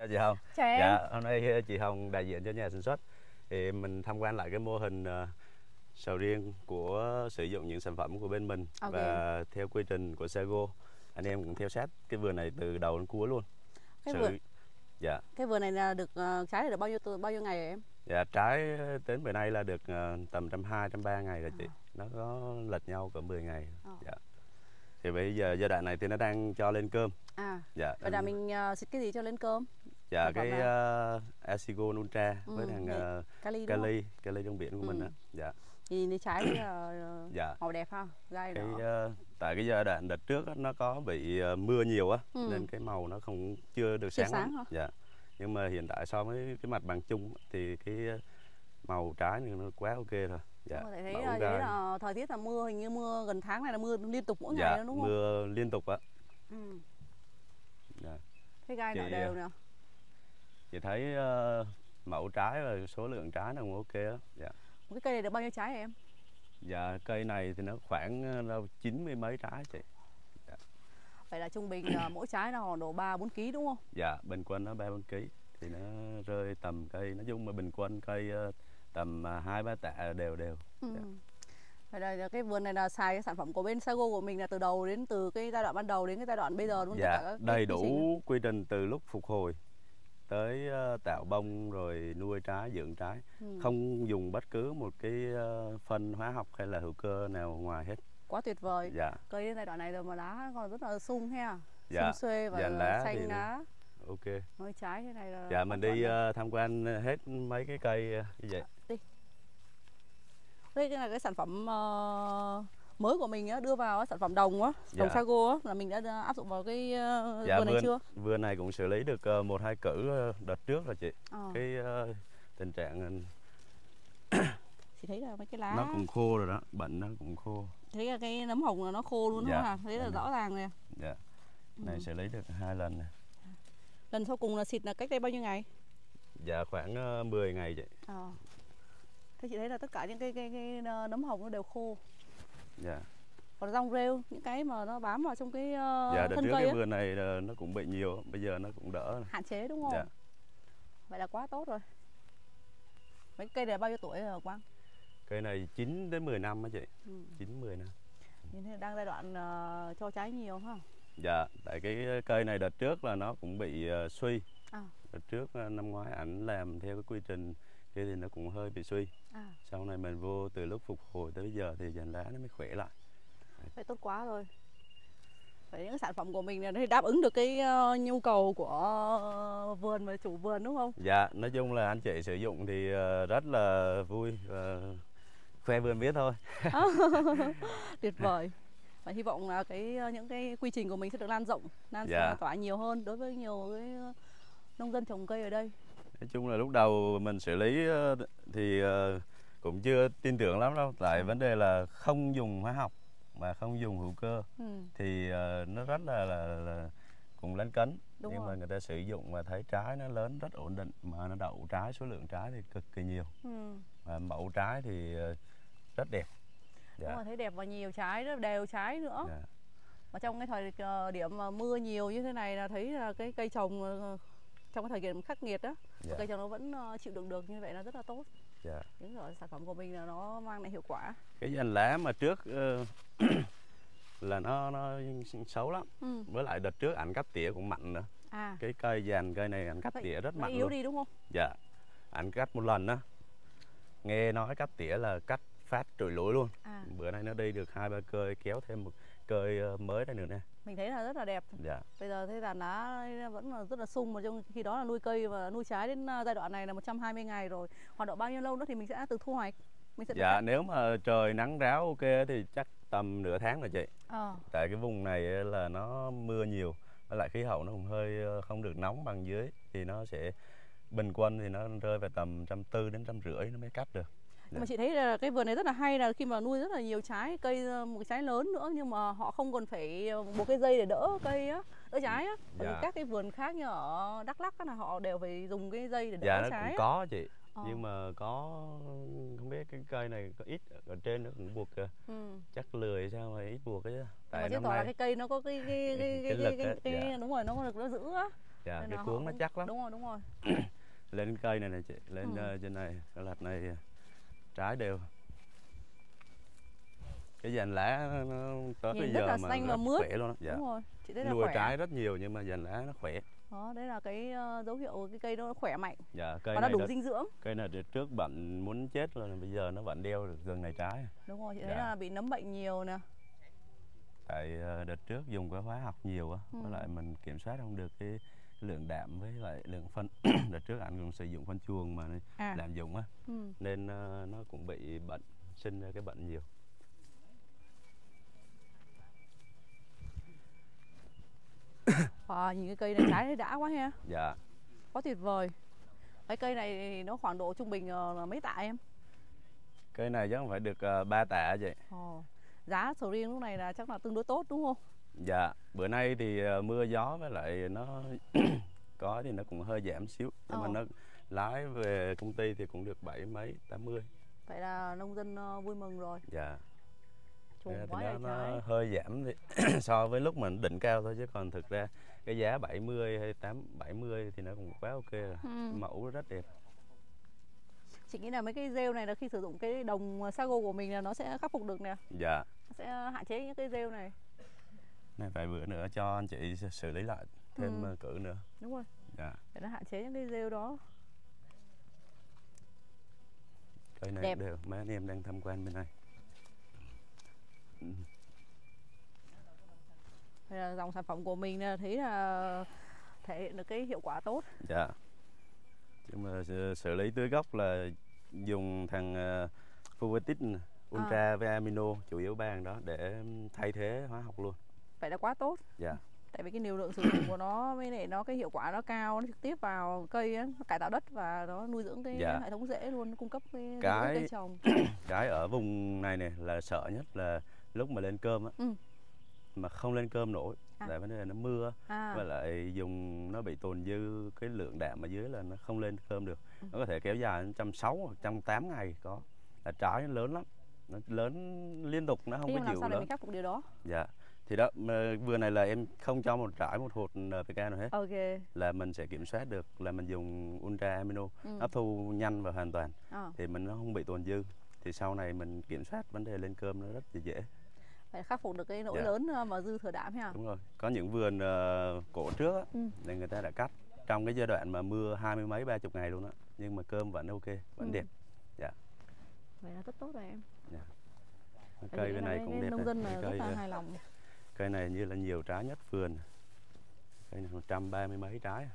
Chị Hồng. Chào em. Dạ, hôm nay chị Hồng đại diện cho nhà sản xuất thì mình tham quan lại cái mô hình sầu riêng của sử dụng những sản phẩm của bên mình và theo quy trình của Sago. Anh em cũng theo sát cái vườn này từ đầu đến cuối luôn. Cái vườn này là được trái này được bao nhiêu ngày rồi em? Dạ, trái đến bữa nay là được tầm 120, 130 ngày rồi chị. Nó có lệch nhau cỡ 10 ngày. Dạ. Thì bây giờ giai đoạn này thì nó đang cho lên cơm. Dạ. Vậy là mình xịt cái gì cho lên cơm? Dạ, cái Asigo Nutra với thằng Kali trong biển của mình đó. Dạ. Thì trái là màu đẹp ha, gai đỏ. Tại cái giai đoạn đợt trước nó có bị mưa nhiều á, nên cái màu nó không chưa được sáng lắm. Dạ. Nhưng mà hiện tại so với cái mặt bằng chung thì cái màu trái này nó quá ok rồi. Dạ. Thấy là thời tiết là mưa, hình như mưa gần tháng này là mưa liên tục mỗi ngày đó, đúng không? Mưa liên tục á. Dạ. Cái gai nở đều nè. Chị thấy mẫu trái và số lượng trái nó cũng ok á. Dạ. Một cái cây này được bao nhiêu trái hả em? Dạ, cây này thì nó khoảng 90 mấy trái chị. Dạ. Vậy là trung bình mỗi trái nó khoảng độ 3-4 kg đúng không? Dạ, bình quân nó 3-4 kg thì nó rơi tầm cây, nói chung mà bình quân cây tầm 2-3 tạ đều. Dạ. Vậy là cái vườn này là xài cái sản phẩm của bên Sago của mình là từ cái giai đoạn ban đầu đến cái giai đoạn bây giờ đúng không? Dạ, đầy đủ quy trình từ lúc phục hồi tới tạo bông rồi nuôi trái, dưỡng trái, không dùng bất cứ một cái phân hóa học hay là hữu cơ nào ngoài hết. Quá tuyệt vời. Dạ. Cây đến giai đoạn này rồi mà lá còn rất là sung ha. Dạ. Sum xuê và xanh lá. Ok. Nuôi trái thế này là. Dạ, mình đi tham quan hết mấy cái cây như vậy. Đi. Đây là cái sản phẩm mới của mình đưa vào sản phẩm đồng Sago là mình đã áp dụng vào cái vườn này chưa? Vườn này cũng xử lý được 1-2 cử đợt trước rồi chị. Cái tình trạng chị thấy là mấy cái lá nó cũng khô rồi đó, bệnh nó cũng khô. Thấy là cái nấm hồng là nó khô luôn đúng không ạ? Thấy là rõ ràng nè. Dạ. Này xử lý được 2 lần nè. Lần sau cùng là xịt là cách đây bao nhiêu ngày? Dạ, khoảng 10 ngày chị. Thế chị thấy là tất cả những cái nấm hồng nó đều khô. Dạ. Còn rong rêu, những cái mà nó bám vào trong cái dạ, thân cây cái vườn này nó cũng bị nhiều, bây giờ nó cũng đỡ. Hạn chế đúng không? Dạ. Vậy là quá tốt rồi. Mấy cây này bao nhiêu tuổi rồi Quang? Cây này 9 đến 10 năm á chị. 9-10 năm. Nên đang giai đoạn cho trái nhiều ha. Dạ, tại cái cây này đợt trước là nó cũng bị suy. Đợt trước năm ngoái ảnh làm theo cái quy trình kia thì nó cũng hơi bị suy. Sau này mình vô từ lúc phục hồi tới bây giờ thì dàn lá nó mới khỏe lại. Vậy tốt quá rồi. Vậy những sản phẩm của mình thì đáp ứng được cái nhu cầu của vườn và chủ vườn đúng không? Dạ, nói chung là anh chị sử dụng thì rất là vui và khoe vườn biết thôi. Tuyệt vời. Và hy vọng là những cái quy trình của mình sẽ được lan rộng, lan tỏa nhiều hơn đối với nhiều cái nông dân trồng cây ở đây. Nói chung là lúc đầu mình xử lý thì cũng chưa tin tưởng lắm đâu. Tại vấn đề là không dùng hóa học mà không dùng hữu cơ thì nó rất là cũng lấn cấn. Nhưng mà người ta sử dụng và thấy trái nó lớn rất ổn định, mà nó đậu trái, số lượng trái thì cực kỳ nhiều. Và mẫu trái thì rất đẹp. Dạ. Đúng rồi, thấy đẹp và nhiều trái, rất đều trái nữa. Dạ. Và trong cái thời điểm mà mưa nhiều như thế này là thấy là cái cây trồng trong cái thời điểm khắc nghiệt đó, cây trồng nó vẫn chịu đựng được, như vậy là rất là tốt. Dạ. Đúng rồi, sản phẩm của mình là nó mang lại hiệu quả. Cái dàn lá mà trước là nó xấu lắm. Với lại đợt trước ảnh cắt tỉa cũng mạnh nữa. Cái dàn cây này ảnh cắt tỉa rất mạnh yếu luôn. Đi đúng không? Dạ. Ảnh cắt một lần á, nghe nói cắt tỉa là cắt phát trụi lũi luôn. Bữa nay nó đi được 2-3 cơi, kéo thêm một cơi mới đây nữa nè. Mình thấy là rất là đẹp. Dạ. Bây giờ thấy dàn lá vẫn là rất là sung, mà trong khi đó là nuôi cây và nuôi trái đến giai đoạn này là 120 ngày rồi. Khoảng độ bao nhiêu lâu nữa thì mình sẽ từ thu hoạch? Dạ, nếu mà trời nắng ráo ok thì chắc tầm nửa tháng rồi chị. Tại cái vùng này là nó mưa nhiều, với lại khí hậu nó cũng hơi không được nóng bằng dưới, thì nó sẽ bình quân thì nó rơi vào tầm 140 đến 150 nó mới cắt được. Nhưng mà chị thấy là cái vườn này rất là hay, là khi mà nuôi rất là nhiều trái, cây một cái trái lớn nữa, nhưng mà họ không còn phải buộc cái dây để đỡ cây á, đỡ trái á. Bởi vì các cái vườn khác như ở Đắk Lắk là họ đều phải dùng cái dây để đỡ trái. Dạ, nó cũng có chị. Nhưng mà không biết cái cây này có ít ở trên nó cũng buộc kìa. Chắc lười sao mà ít buộc cái. Tại năm nay là cái cây nó có cái lực đúng rồi, nó có lực nó giữ á. Dạ, cái cuống nó chắc lắm. Đúng rồi, đúng rồi. Lên cây này này chị, lên trên này, cái lạch này trái đều. Cái dàn lá nó tới bây giờ là mà xanh rất mướt. khỏe luôn đó. Dạ. Đúng rồi, chị thấy là nuôi khỏe. trái rất nhiều nhưng mà dàn lá nó khỏe. Đó, đấy là cái dấu hiệu cái cây nó khỏe mạnh. Dạ, cây và này nó đủ dinh dưỡng. Cây này trước bệnh muốn chết rồi, bây giờ nó vẫn đeo được gần này trái. Đúng rồi, chị thấy là bị nấm bệnh nhiều nè. Tại đợt trước dùng cái hóa học nhiều á, với lại mình kiểm soát không được cái lượng đạm với lại lượng phân. Đợt trước anh cũng sử dụng phân chuồng mà làm dùng á, nên nó cũng bị bệnh, sinh ra cái bệnh nhiều. Wow, nhìn cái cây này trái này đã quá ha. Dạ. Quá tuyệt vời. Cái cây này thì nó khoảng độ trung bình là mấy tạ em? Cây này chắc không phải được 3 tạ vậy. Giá sầu riêng lúc này là chắc là tương đối tốt đúng không? Dạ, bữa nay thì mưa gió với lại nó có thì nó cũng hơi giảm xíu. Nhưng mà nó lái về công ty thì cũng được 70 mấy, 80. Vậy là nông dân vui mừng rồi. Dạ. Thì nó hơi giảm thì so với lúc mình đỉnh cao thôi, chứ còn thực ra cái giá 70 hay 70 thì nó cũng quá ok rồi. Mẫu rất đẹp. Chị nghĩ là mấy cái rêu này là khi sử dụng cái đồng sago của mình là nó sẽ khắc phục được nè. Dạ. Nó sẽ hạn chế những cái rêu này. Này vài bữa nữa cho anh chị xử lý lại thêm cử nữa. Đúng rồi. Dạ. Để nó hạn chế những cái rêu đó. Cây này đẹp. Đều mấy anh em đang tham quan bên này. Đây là dòng sản phẩm của mình thấy là thể hiện được cái hiệu quả tốt. Dạ. Nhưng mà xử lý tưới gốc là dùng thằng Fuvatic, Ultra với Amino, chủ yếu ba đó để thay thế hóa học luôn. Vậy là quá tốt. Dạ. Tại vì cái liều lượng sử dụng của nó với lại nó cái hiệu quả nó cao, nó trực tiếp vào cây ấy, nó cải tạo đất và nó nuôi dưỡng cái hệ thống rễ luôn, nó cung cấp cái cây trồng. Cái ở vùng này này là sợ nhất là lúc mà lên cơm á, mà không lên cơm nổi. Tại vấn đề là nó mưa và lại dùng nó bị tồn dư cái lượng đạm ở dưới là nó không lên cơm được. Nó có thể kéo dài 160 hoặc 180 ngày có. Là trái nó lớn lắm, nó lớn liên tục, nó không có chịu làm sao để lớn. mình khắc phục điều đó? Dạ. Thì đó, vườn này là em không cho một trải một hột NPK nào hết. Là mình sẽ kiểm soát được là mình dùng Ultra Amino hấp thu nhanh và hoàn toàn. Thì mình nó không bị tồn dư. Thì sau này mình kiểm soát vấn đề lên cơm nó rất là dễ. Phải khắc phục được cái lỗi lớn mà dư thừa đạm ha. Đúng rồi. Có những vườn cổ trước á, nên người ta đã cắt trong cái giai đoạn mà mưa 20 mấy 30 ngày luôn á, nhưng mà cơm vẫn ok, vẫn đẹp. Dạ. Vậy là rất tốt rồi em. Dạ. Cây bên này cũng đẹp. Nông dân là rất là hài lòng. Cây này như là nhiều trái nhất vườn. Cây này 130 mấy trái.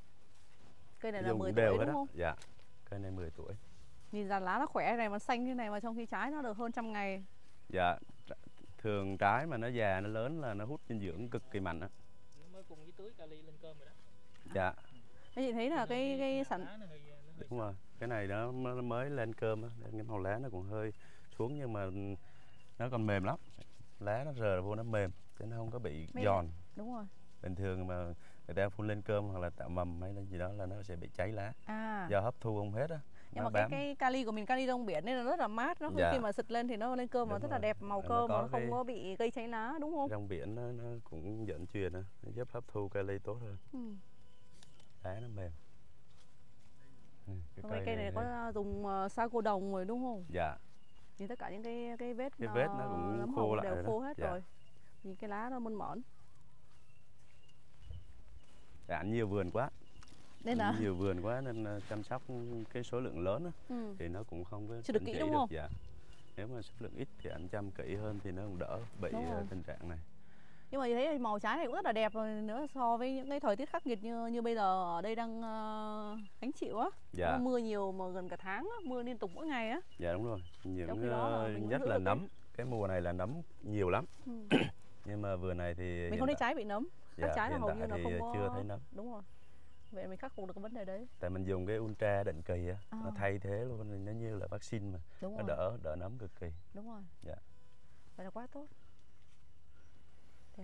Cây này là 10 tuổi đúng không? Dạ. Cây này 10 tuổi. Nhìn ra lá nó khỏe này mà xanh như này mà trong khi trái nó được hơn 100 ngày. Dạ. Thường trái mà nó già nó lớn là nó hút dinh dưỡng cực kỳ mạnh á. Nó mới cùng với tưới kali lên cơm rồi đó. Dạ. Thế chị thấy là cái sản đúng rồi. Cái này nó mới lên cơm á, cái màu lá nó cũng hơi xuống nhưng mà nó còn mềm lắm. Lá nó rờ vô nó mềm, chứ nó không có bị giòn. Đúng rồi. Bình thường mà người ta phun lên cơm hoặc là tạo mầm hay là gì đó là nó sẽ bị cháy lá. Do hấp thu không hết á. Nhưng mà cái kali của mình, kali rong biển nên là rất là mát, nó khi mà xịt lên thì nó lên cơm nó rất là đẹp, màu cơm mà nó không có bị gây cháy lá đúng không? Rong biển nó cũng dẫn truyền nó giúp hấp thu kali tốt hơn. Lá nó mềm. Cây này có dùng sago đồng rồi đúng không? Dạ. Nhìn tất cả những cái vết nó cũng khô lại đều khô hết dạ. rồi. Nhìn cái lá nó mơn mởn. Anh nhiều vườn quá. Nhiều vườn quá nên chăm sóc cái số lượng lớn đó, thì nó cũng không có chưa được kỹ đúng không? Dạ. Nếu mà số lượng ít thì anh chăm kỹ hơn thì nó cũng đỡ bị tình trạng này. Nhưng mà thấy màu trái này cũng rất là đẹp rồi nữa so với những cái thời tiết khắc nghiệt như bây giờ ở đây đang gánh chịu á. Dạ. Mưa nhiều mà gần cả tháng á, mưa liên tục mỗi ngày á. Dạ đúng rồi. Nhất là nấm. Cái mùa này là nấm nhiều lắm. Nhưng mà vườn này thì mình không thấy trái bị nấm. Các trái là hầu như là không có. Chưa thấy nấm. Đúng rồi. Vậy mình khắc phục được cái vấn đề đấy. Tại mình dùng cái Ultra định kỳ á, nó thay thế luôn, nó như là vaccine mà. Đúng nó đỡ nấm cực kỳ. Đúng rồi. Dạ. Vậy là quá tốt. Đẹp.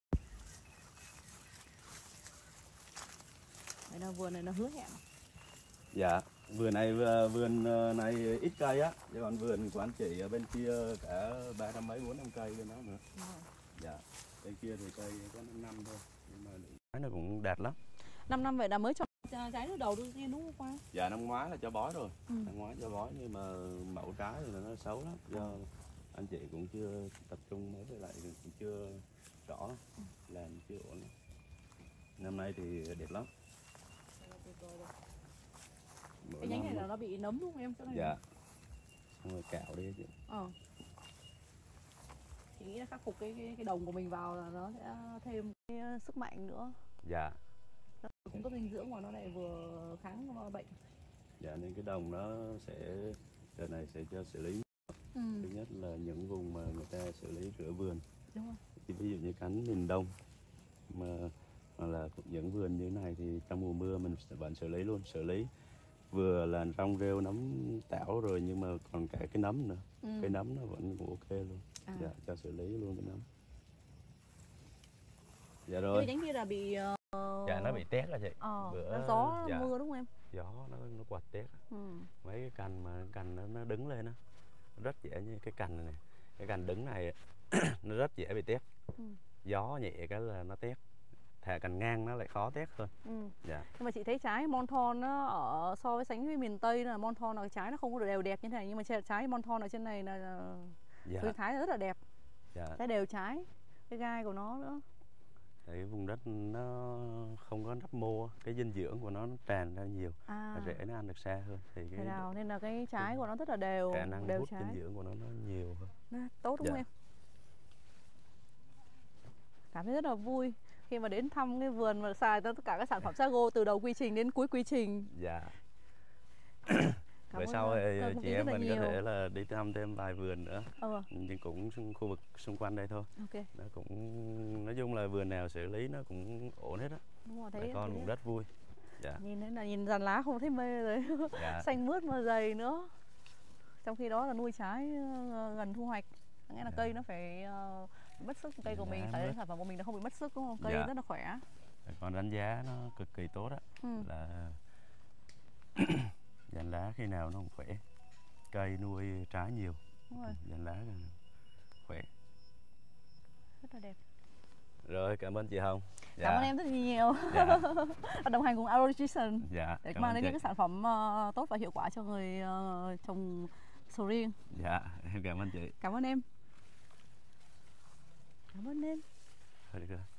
Vậy là vườn này nó hứa hẹn. Dạ, vườn này ít cây á, chứ còn vườn của anh chị ở bên kia cả 300 mấy 400 cây bên đó nữa. Dạ. Bên kia thì cây có 5 năm thôi, nhưng mà nó cũng đạt lắm. 5 năm vậy là mới cho trái nước đầu tiên đúng không Khoa? Dạ năm ngoái là cho bói rồi. Ừ. Năm ngoái cho bói nhưng mà mẫu trái thì nó xấu lắm, do anh chị cũng chưa tập trung mới, với lại cũng chưa rõ, làm chưa ổn lắm. Năm nay thì đẹp lắm. Cái nhánh này là nó bị nấm đúng không em? Dạ. Xong rồi cạo đi chị. Chị nghĩ là khắc phục cái đồng của mình vào là nó sẽ thêm cái sức mạnh nữa. Dạ. Nó cung cấp dinh dưỡng mà nó lại vừa kháng bệnh. Dạ nên cái đồng nó sẽ đợt này sẽ cho xử lý. Thứ nhất là những vùng mà người ta xử lý rửa vườn. Đúng rồi. Ví dụ như cánh miền Đông mà là những vườn như thế này thì trong mùa mưa mình vẫn xử lý luôn, xử lý vừa là rong rêu nấm tảo rồi nhưng mà còn cả cái nấm nữa. Cái nấm nó vẫn ok luôn. Dạ, cho xử lý luôn cái nấm. Dạ rồi. Cái nhánh kia là bị dạ nó bị tét á chị. Bữa nó gió dạ, mưa đúng không em? Gió nó quạt tét. Mấy cái cành mà nó đứng lên á, rất dễ, như cái cành này, cái cành đứng này nó rất dễ bị tét. Gió nhẹ cái là nó tét. Thà cành ngang nó lại khó tét hơn. Dạ. Nhưng mà chị thấy trái Montong nó ở so với sánh với miền Tây là Montong là cái trái nó không có được đều đẹp như thế này, nhưng mà trái Montong ở trên này là tôi thái rất là đẹp. Dạ. Trái đều trái, cái gai của nó nữa. Cái vùng đất nó không có nắp mô, cái dinh dưỡng của nó tràn ra nhiều, rễ nó ăn được xa hơn thì cái nào nên là cái trái của nó rất là đều, khả năng đều hút trái. dinh dưỡng của nó nhiều hơn. Tốt đúng không em? Cảm thấy rất là vui khi mà đến thăm cái vườn và xài tất cả các sản phẩm Sago từ đầu quy trình đến cuối quy trình. Dạ. Bữa sau thì chị em mình có thể là đi thăm thêm vài vườn nữa, nhưng cũng khu vực xung quanh đây thôi. Nó cũng nói chung là vườn nào xử lý nó cũng ổn hết á. Đúng rồi, bà con cũng rất vui. Dạ. Nhìn dàn lá không thấy mê rồi. Dạ. Xanh mướt mà dày nữa. Trong khi đó là nuôi trái gần thu hoạch, nghĩa là cây nó phải mất sức, cây của mình phải sản phẩm của mình nó không bị mất sức đúng không? Cây rất là khỏe. Con đánh giá nó cực kỳ tốt á, là dàn lá khi nào nó cũng khỏe, cây nuôi trái nhiều, dàn lá khỏe, rất là đẹp. Rồi cảm ơn chị Hồng. Cảm ơn em rất nhiều. Đồng hành cùng AgroNutrition để mang đến những cái sản phẩm tốt và hiệu quả cho người trồng sầu riêng. Dạ, em cảm ơn chị. Cảm ơn em.